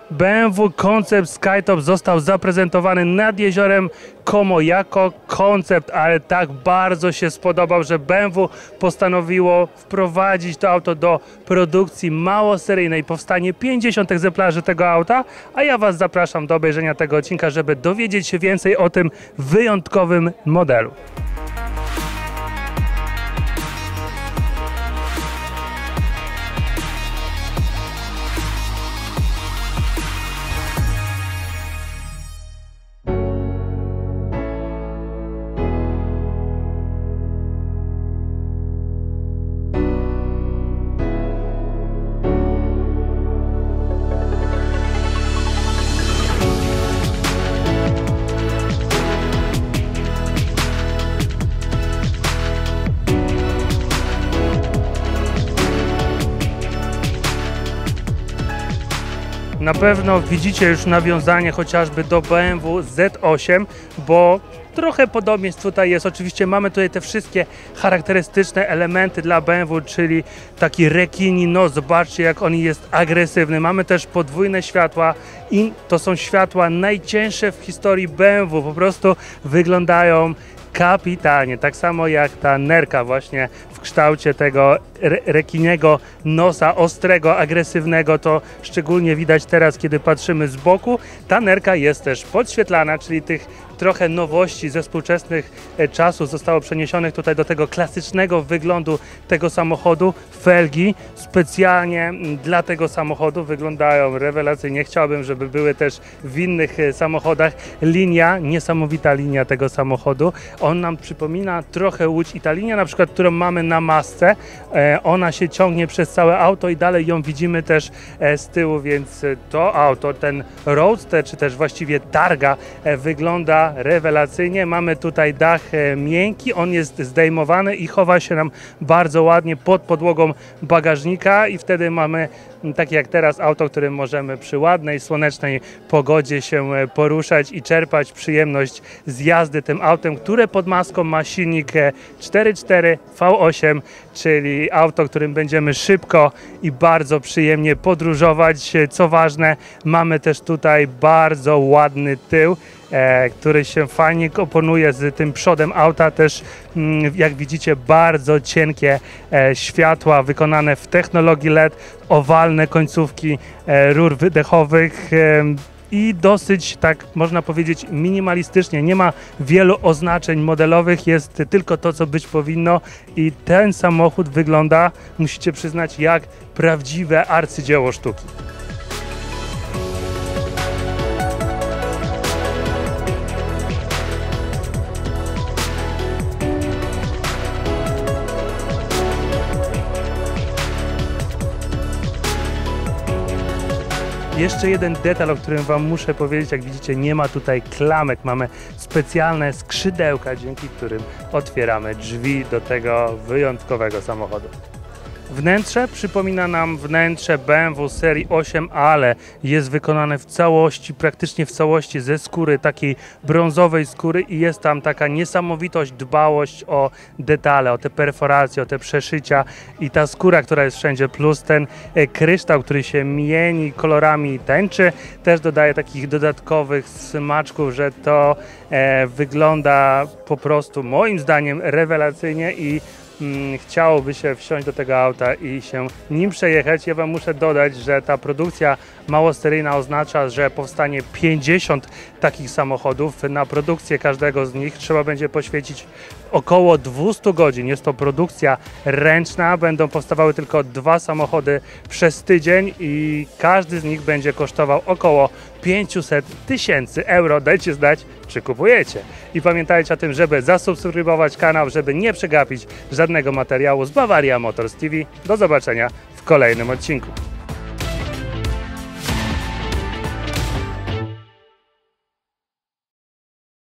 BMW Concept Skytop został zaprezentowany nad jeziorem Como jako koncept, ale tak bardzo się spodobał, że BMW postanowiło wprowadzić to auto do produkcji małoseryjnej. Powstanie 50 egzemplarzy tego auta, a ja Was zapraszam do obejrzenia tego odcinka, żeby dowiedzieć się więcej o tym wyjątkowym modelu. Na pewno widzicie już nawiązanie chociażby do BMW Z8, bo trochę podobieństw tutaj jest. Oczywiście mamy tutaj te wszystkie charakterystyczne elementy dla BMW, czyli taki rekini nos. Zobaczcie, jak on jest agresywny. Mamy też podwójne światła i to są światła najcięższe w historii BMW. Po prostu wyglądają kapitalnie, tak samo jak ta nerka właśnie w kształcie tego rekiniego nosa, ostrego, agresywnego, to szczególnie widać teraz, kiedy patrzymy z boku. Ta nerka jest też podświetlana, czyli tych trochę nowości ze współczesnych czasów zostało przeniesionych tutaj do tego klasycznego wyglądu tego samochodu. Felgi specjalnie dla tego samochodu wyglądają rewelacyjnie. Chciałbym, żeby były też w innych samochodach. Linia, niesamowita linia tego samochodu. On nam przypomina trochę Łódź i ta linia, na przykład, którą mamy na masce. Ona się ciągnie przez całe auto i dalej ją widzimy też z tyłu, więc to auto, ten Roadster, czy też właściwie Targa wygląda rewelacyjnie. Mamy tutaj dach miękki, on jest zdejmowany i chowa się nam bardzo ładnie pod podłogą bagażnika i wtedy mamy, tak jak teraz, auto, którym możemy przy ładnej, słonecznej pogodzie się poruszać i czerpać przyjemność z jazdy tym autem, które pod maską ma silnik 4.4 V8, czyli auto, którym będziemy szybko i bardzo przyjemnie podróżować. Co ważne, mamy też tutaj bardzo ładny tył, który się fajnie komponuje z tym przodem auta. Też jak widzicie, bardzo cienkie światła wykonane w technologii LED, owalne końcówki rur wydechowych i dosyć, tak można powiedzieć, minimalistycznie. Nie ma wielu oznaczeń modelowych, jest tylko to, co być powinno i ten samochód wygląda, musicie przyznać, jak prawdziwe arcydzieło sztuki. Jeszcze jeden detal, o którym Wam muszę powiedzieć. Jak widzicie, nie ma tutaj klamek, mamy specjalne skrzydełka, dzięki którym otwieramy drzwi do tego wyjątkowego samochodu. Wnętrze przypomina nam wnętrze BMW serii 8, ale jest wykonane w całości, praktycznie w całości ze skóry, takiej brązowej skóry i jest tam taka niesamowitość, dbałość o detale, o te perforacje, o te przeszycia i ta skóra, która jest wszędzie, plus ten kryształ, który się mieni kolorami tęczy, też dodaje takich dodatkowych smaczków, że to wygląda po prostu moim zdaniem rewelacyjnie i chciałoby się wsiąść do tego auta i się nim przejechać. Ja Wam muszę dodać, że ta produkcja małoseryjna oznacza, że powstanie 50 takich samochodów. Na produkcję każdego z nich trzeba będzie poświęcić około 200 godzin. Jest to produkcja ręczna, będą powstawały tylko 2 samochody przez tydzień i każdy z nich będzie kosztował około 500 000 euro. Dajcie znać, czy kupujecie. I pamiętajcie o tym, żeby zasubskrybować kanał, żeby nie przegapić żadnego materiału z Bavaria Motors TV. Do zobaczenia w kolejnym odcinku.